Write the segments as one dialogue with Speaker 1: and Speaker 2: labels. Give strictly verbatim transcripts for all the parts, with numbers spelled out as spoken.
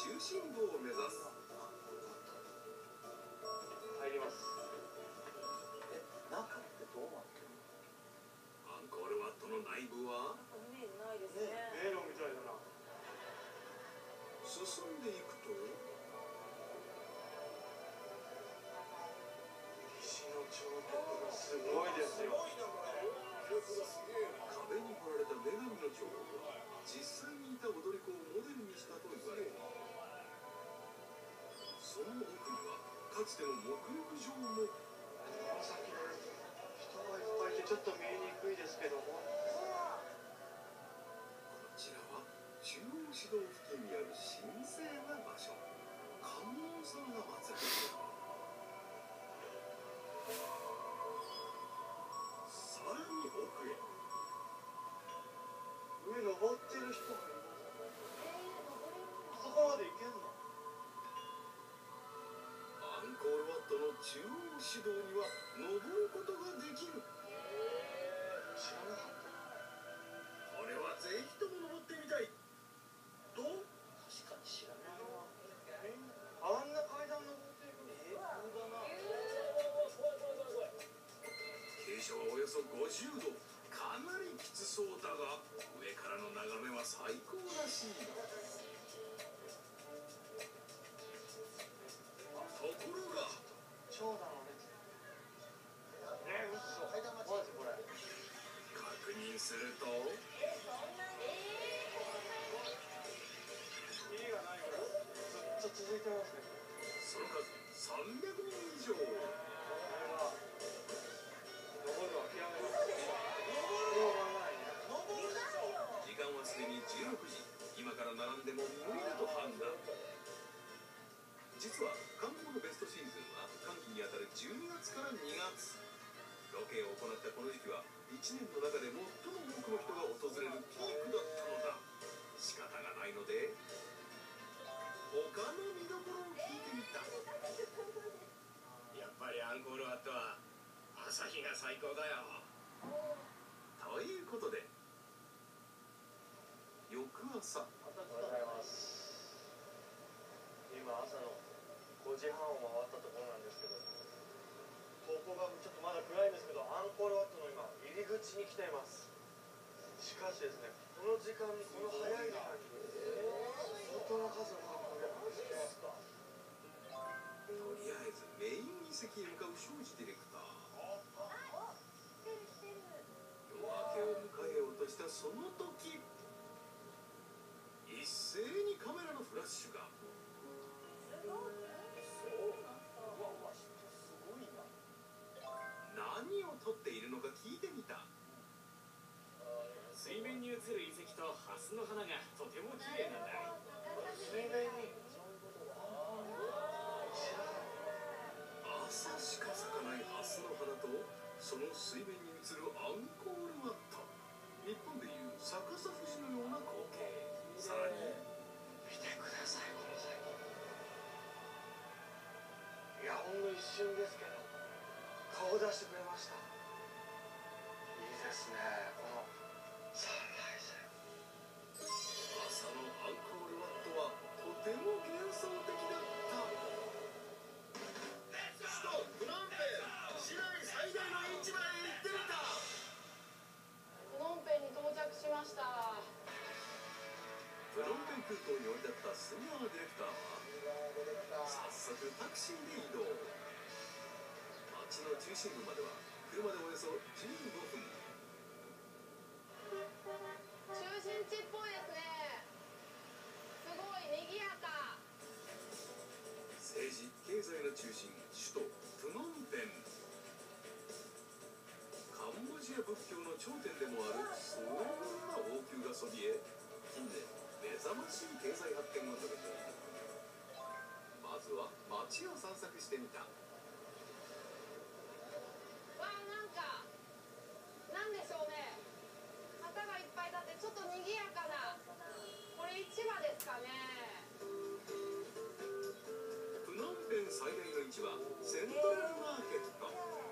Speaker 1: 中心部を目指す。
Speaker 2: 入ります。
Speaker 3: え、中ってどうなってるの？
Speaker 1: アンコールワットの内部は
Speaker 4: イメージないですね。
Speaker 2: 迷路みたいだな。
Speaker 1: 進んでいくと
Speaker 2: 石の彫刻がすごいですよ。
Speaker 1: 壁に彫られた女神の彫刻は実際にいた踊り子をモデルにしたと言われる。その奥にはかつての沐浴場も。
Speaker 2: この先ね、人がいっぱいいてちょっと見えにくいですけども、
Speaker 1: こちらは中央市道付近にある神聖な場所、観音様が祀られている。さらに奥へ。
Speaker 2: 上登ってる人がいます。あそこまで行けんの？
Speaker 1: アンコールワットの中央市道には登ることができる。
Speaker 2: 知らなかった。
Speaker 1: これはぜひとも登ってみたいと。
Speaker 3: 確かに知らないわ。
Speaker 2: あんな階段登っていくの？えー、そうだな。
Speaker 1: 傾斜はおよそごじゅうど、かなりきつそうだが上からの眺めは最高らしい。ところが
Speaker 2: 長蛇の列。えー、嘘。マジこれ。
Speaker 1: 確認すると
Speaker 2: キリがないぐらいずっと続いてますね。
Speaker 1: その数さんびゃくにん以上。
Speaker 2: これは登るの諦めます。もう間がないね。
Speaker 1: 時間はすでにじゅうろくじ。今から並んでも無理だと判断。実は観光のベストシーズンは寒気にあたるじゅうにがつからにがつ。ロケを行ったこの時期はいちねんの中で最も多くの人が訪れるピークだったのだ。仕方がないので他の見どころを聞いてみた。やっぱりアンコールワットは朝日が最高だよ。ということで翌朝。
Speaker 2: おはようございます。今朝のごじはんを回ったところなんですけど、ここがちょっとまだ暗いんですけど、アンコールワットの今入り口に来ています。しかしですね、この時間にこの早い時間に相当な数の観光客が来てますか。
Speaker 1: とりあえずメイン遺跡へ向かう庄司ディレクター。夜明けを迎えようとしたその時、一斉にカメラのフラッシュが。何を撮っているのか聞いてみた。
Speaker 5: 水面に映る遺跡とハスの花がとても綺麗なんだ。
Speaker 2: 水面に
Speaker 1: 朝しか咲かないハスの花とその水面に映るアンコールワット。日本でいう逆さ富士のような光景。さらに
Speaker 2: 見てください、この先。いや、ほんの一瞬ですけど顔出してくれました。いいですね、このサンライズ。
Speaker 1: 朝のアンコールワットはとても幻想的だった。首都プノンペン、市内最大の市場へ行ってみた。
Speaker 4: プノンペンに到着しました。
Speaker 1: プノンペン空港に降り立った杉山ディレクターは早速タクシーで移動。街の中心部までは車でおよそじゅうごふん。
Speaker 4: 中心地っぽいですね。すごい賑やか。
Speaker 1: 政治経済の中心、首都プノンペン。カンボジア仏教の頂点でもある壮大な王宮がそびえ、近年目覚ましい経済発展を遂げている。まずは街を散策してみた。
Speaker 4: わあ、なんかなんでしょうね、旗がいっぱい立ってちょっと賑やかな。これ市場ですかね。
Speaker 1: プノンペン最大の市場、セントラルマーケット。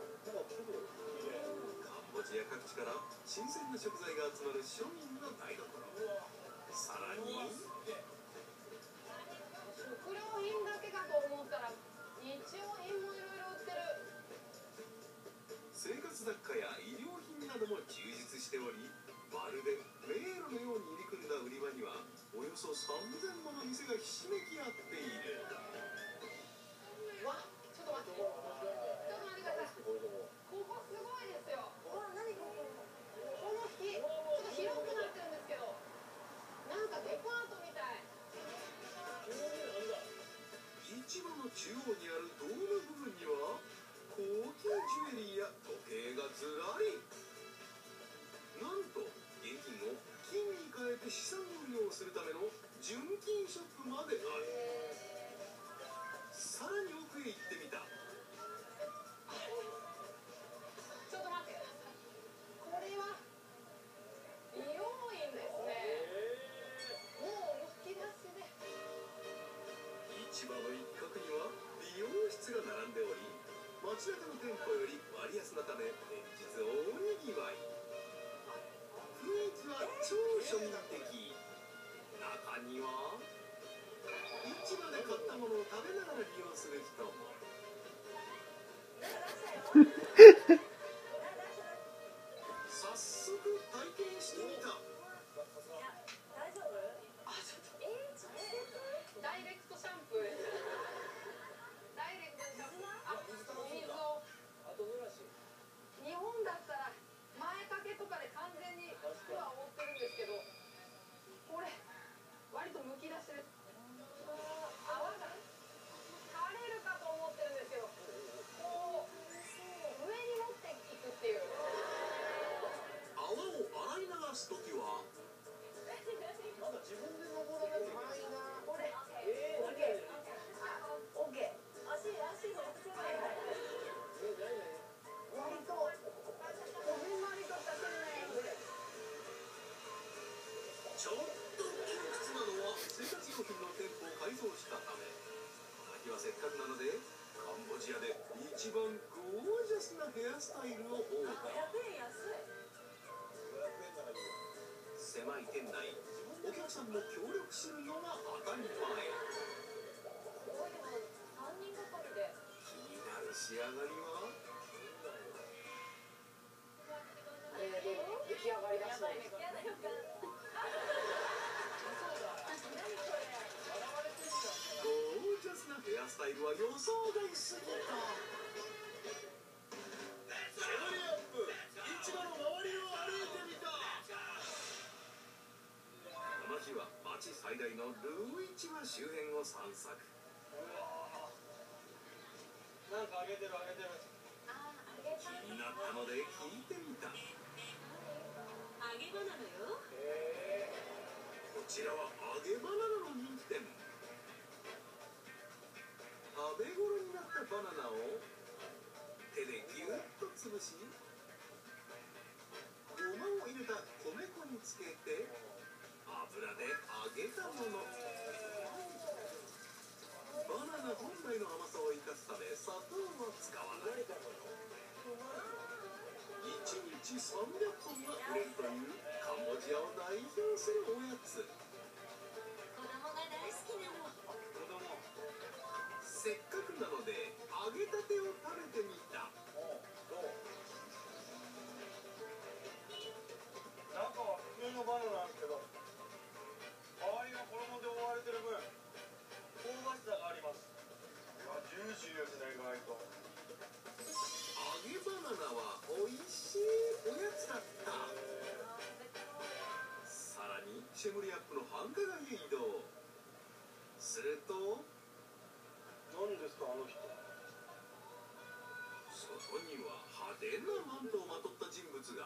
Speaker 1: カンボジア各地から新鮮な食材が集まる庶民の台所。さらに中央にあるドーム部分には高級ジュエリーや時計がずらり。なんと現金を金に変えて資産運用するための純金ショップまである。さらに奥へ行ってみた。
Speaker 4: ちょっと待ってください。これは美容院ですね。もうむき出しで。
Speaker 1: 市場の一角には美容室が並んでおり、街中の店舗より割安なため連日大にぎわい。雰囲気は超庶民的。中には市場で買ったものを食べながら利用する人も。早速体験してみた。
Speaker 4: ダイレクトシャンプーです。ダイレクトシャンプー。あ、お水を。日本だったら前掛けとかで完全に服は覆ってるんですけど、これ割とむき出しです。泡が垂れるかと思ってるんですけど、こう上に持っていくっていう。
Speaker 1: 泡を洗い流すときは
Speaker 3: なんか自分で登らなきゃいけない。
Speaker 4: これ、オッケー。あ、オッケー。足、足のせない。割と、こじんまりとした店内で。
Speaker 1: ちょっと窮屈なのは生活用品の店舗を改造したため。この日はせっかくなのでカンボジアで一番ゴージャスなヘアスタイルをオーダー。狭い店内、お客さんも協力するのが当たり前。気になる仕上がりは。
Speaker 4: 出来上がりだそうです。
Speaker 1: ゴージャスなヘアスタイルは予想外すぎた。セドリアップ、市場の周りを歩いてみた。この日は町最大のルー市場周辺を散策。
Speaker 2: なんかあげてるあげてる。
Speaker 1: 気になったので聞いてみた。
Speaker 6: 揚げバナナよ。
Speaker 1: こちらは揚げバナナの人気店。食べ頃になったバナナを手でギュッと潰し、ごまを入れた米粉につけて油で揚げたもの。バナナ本来の甘さを生かすため砂糖は使わない。いちにちさんびゃっぽんが売れるというカンボジアを代表するおやつ。
Speaker 6: 子供が大好きなの。
Speaker 2: 子供。
Speaker 1: せっかくなので揚げたてを食べてみた。
Speaker 2: 中は普通のバナナなんですけど、周りが衣で覆われてる分香ばしさがあります。ジューシーですね、意外と。
Speaker 1: 揚げバナナはおいしいおやつだった。さらにシェムリアップの繁華街へ移動すると、
Speaker 2: 何ですかあの人。
Speaker 1: そこには派手なマントをまとった人物が。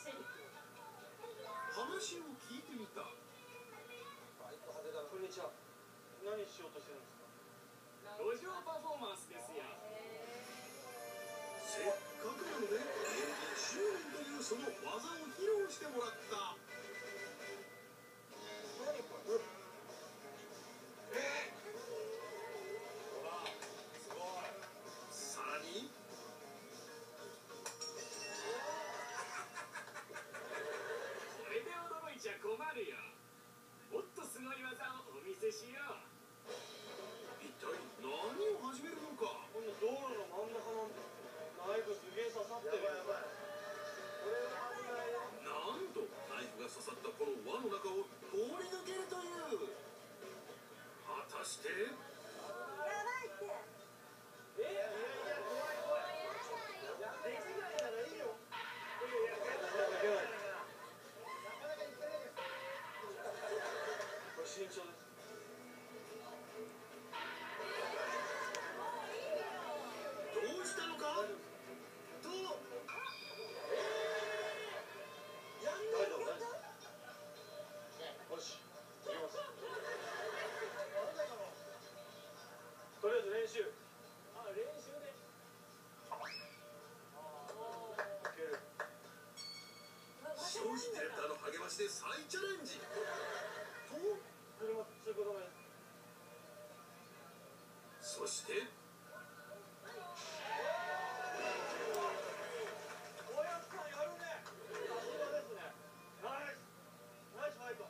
Speaker 1: 話を聞いてみた。
Speaker 2: こんにちは。何しようとしてるんですか。
Speaker 5: 路上パフォーマンスですよ。
Speaker 1: せっかくなので芸人執念というその技を披露してもらった。
Speaker 2: 何これ。
Speaker 1: さらに
Speaker 5: これで驚いちゃ困るよ。もっとすごい技をお見せしよう。
Speaker 1: 一体何を始めるのか。
Speaker 2: こんな道路の真ん中なんてナイフすげえ刺さってる。やばいやばい。これは危ないよ。
Speaker 1: なんとナイフが刺さったこの輪の中を通り抜けるという。果たして。
Speaker 2: えいやいや怖い怖い。いやできないならいいよ。いやいやいやいやいや。これ慎重です。
Speaker 1: そして
Speaker 2: おやつさんやるね。さすがですね。ナイスナイスファイト。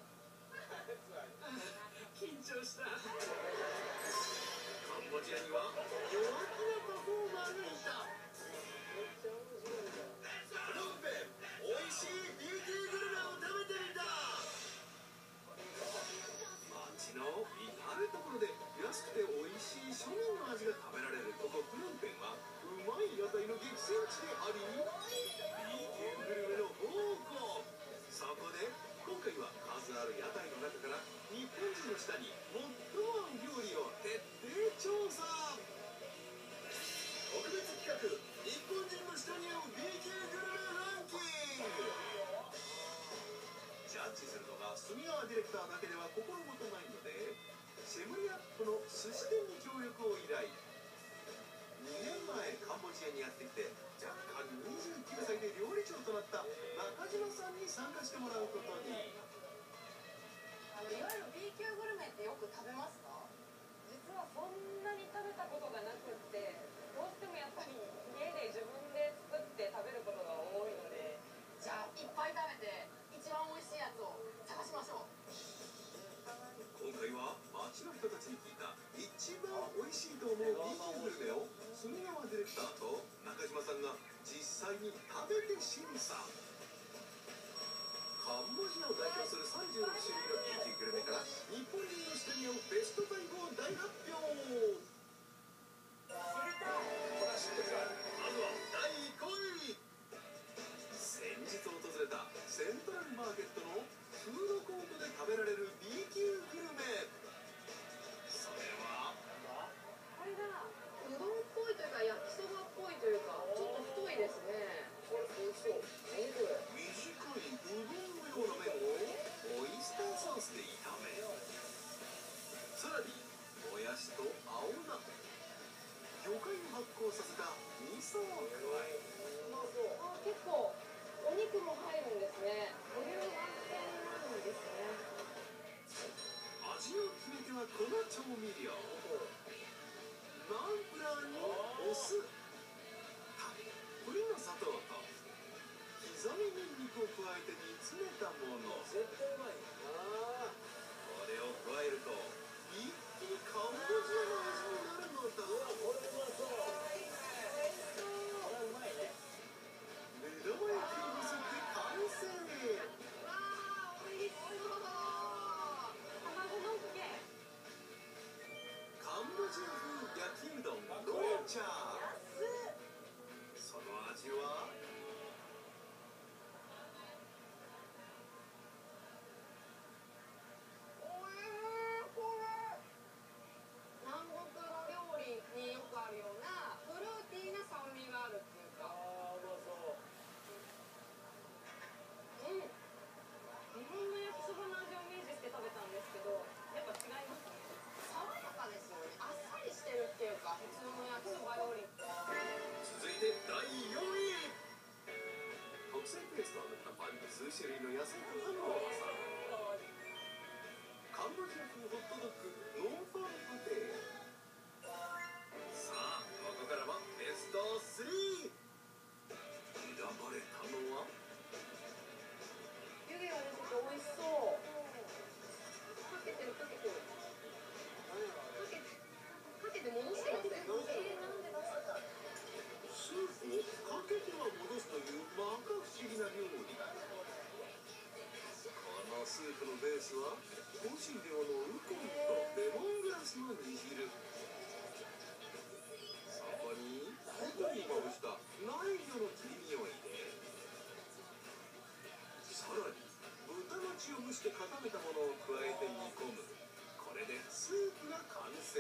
Speaker 5: 緊張した。
Speaker 1: カンボジアには弱気なパフォーマーがいた。
Speaker 2: めっちゃ面白いじゃん。
Speaker 1: プノンペン、おいしい ビーティー グルメを食べてみた。街の至る所で安くておいしい庶民の味が食べられるここプノンペンはうまい屋台の激戦地であり ビーティー グルメの宝庫。そこで今回は数ある屋台の中から日本人の舌に最も合う料理を徹底調査。特別企画、日本人の舌に合う ビーティー グルメランキング。ジャッジするのが住川ディレクターだけでは心もとないので、シェムリアップの寿司店に協力を依頼。にねんまえカンボジアにやってきて若干にじゅうきゅうさいで料理長となった中島さんに参加してもらうことに。
Speaker 4: あのいわゆる B 級グルメってよく食べますか？実はそんなに食べたことがなくって、どうしてもやっぱり家で自分で作って食べることが多いので、じゃあいっぱい食べて一番美味しいやつを探しましょう。
Speaker 1: 今回は街の人たちに聞いた一番美味しいと思う B 級グルメを住川ディレクターと中島さんが実際に食べて審査。カンボジアを代表するさんじゅうろくしゅるいの B 級グルメから日本人の舌に合うベストごを大発表。まずはだいごい。先日訪れたセントラルマーケットのフードコートで食べられる B 級グルメ。それは
Speaker 4: これがうどんっぽいというか焼きそばっぽいというか、ちょっと太いですね。
Speaker 2: これ美味しそう。何これ。
Speaker 1: 短いうどんのような麺をオイスターソースで炒め、さらにもやしと青菜、魚介を発酵させた味噌を加え、
Speaker 2: うまそう。
Speaker 4: あ、結構お肉も入るんですね。ボリューム満点なんですね。
Speaker 1: 味の決め手は粉調味料。ナンプラーにお酢、たっぷりの砂糖と刻みニンニクを加えて煮詰めたもの。
Speaker 2: 絶対うまい。ああ。
Speaker 1: これを加えると一気にカンボジアの味になるのだ。
Speaker 2: これうまそう。
Speaker 4: 美味しそう。
Speaker 2: これうまいね。
Speaker 1: 目玉焼きをのせて完成。
Speaker 4: わあ、美味しそう。卵のっけ。
Speaker 1: カンボジア風焼きうどんローチャー。その味は
Speaker 4: 南国の料理によくあるようなフルーティーな酸味があるっていうか、
Speaker 2: ああ、うまそう。
Speaker 4: うん、日本の焼きそばの味をイメージして食べたんですけど、やっぱ違いますね。爽やかですよね。あっさりしてるっていうか、普通の焼きそばより。
Speaker 1: 続いてだいよんい。特製ペーストを塗ったパンに数種類の野菜とハムを挟むカンボジア風ホットドッグノンファンパテ。さあここからはベストスリー。選ばれたのは
Speaker 4: 湯気が出てて美味しそう。かけてるかけてる。かけてかけて戻してますね。えー、なんで出したか。
Speaker 1: スープをかけては戻すというまか不思議な料理。このスープのベースは香辛料のウコンとレモングラスの煮汁。そこに後にまぶしたナイ魚の切り身を入れ、さらに豚の血を蒸して固めたものを加えて煮込む。これでスープが完成。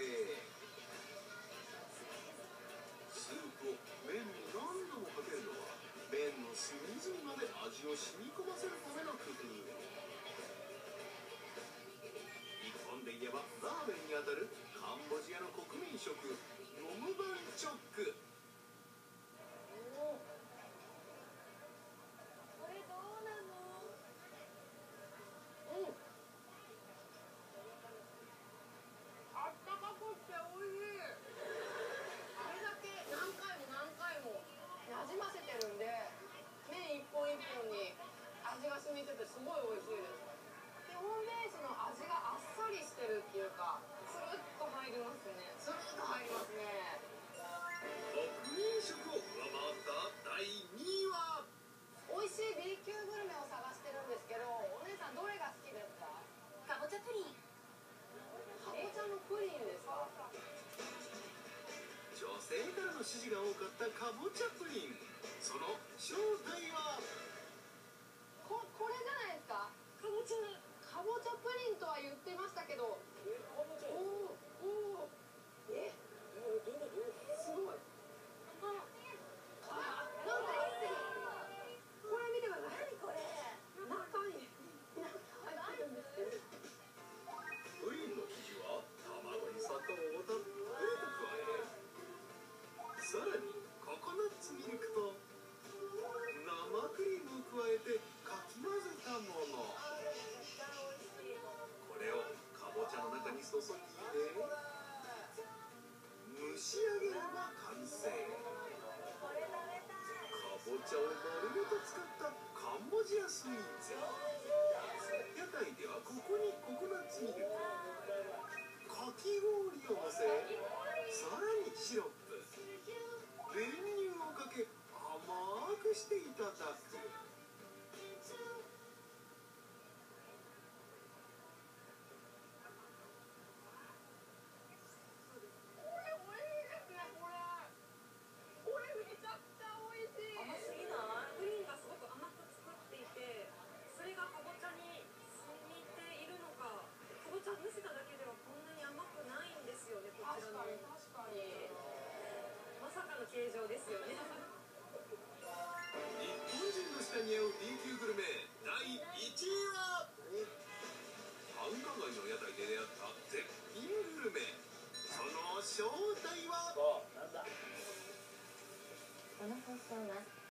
Speaker 1: スープを麺に何度もかけるのは麺の隅々まで味を染み込ませるための工夫。日本で言えばラーメンにあたるカンボジアの国民食ノムバンチョック。
Speaker 4: これどうなの？うん。あったかくて美味しい。 私 B 級グルメを探してるんですけど、お姉さんどれが好きですか？
Speaker 6: かぼちゃプリン。
Speaker 4: かぼちゃのプリンですか？
Speaker 1: 女性からの支持が多かったかぼちゃプリン、その正体は？
Speaker 4: ここれじゃないですか？
Speaker 6: かぼちゃ。
Speaker 4: かぼちゃプリンとは言ってましたけど、おおおお、え、すごい。あ、あ、なんか入ってる。これ見てください。
Speaker 6: これ。
Speaker 4: 中に入ってるんですけど。
Speaker 1: プリンの生地は卵に砂糖をたっぷりと加え、さらにココナッツミルクと生クリームを加えてかき混ぜたもの。これをかぼちゃの中に注ぎ入れ、蒸し上げれば完成。かぼちゃを丸ごと使ったカンボジアスイーツ。屋台ではここにココナッツミルク、かき氷をのせ、さらにシロップ、練乳をかけ甘くしていただく。
Speaker 6: 甘すぎない？プリンがすごく甘く作っていて、それがかぼちゃに染みているのか、かぼちゃ蒸せただけではこんなに甘くないんですよね、こちらの。
Speaker 4: 確かに。
Speaker 6: まさかの形状ですよね。
Speaker 1: 日本人の舌に合う B 級グルメだいいちいは、繁華街の屋台で出会った絶品グルメ、その正体は？
Speaker 3: そうなんだ。
Speaker 6: この放送は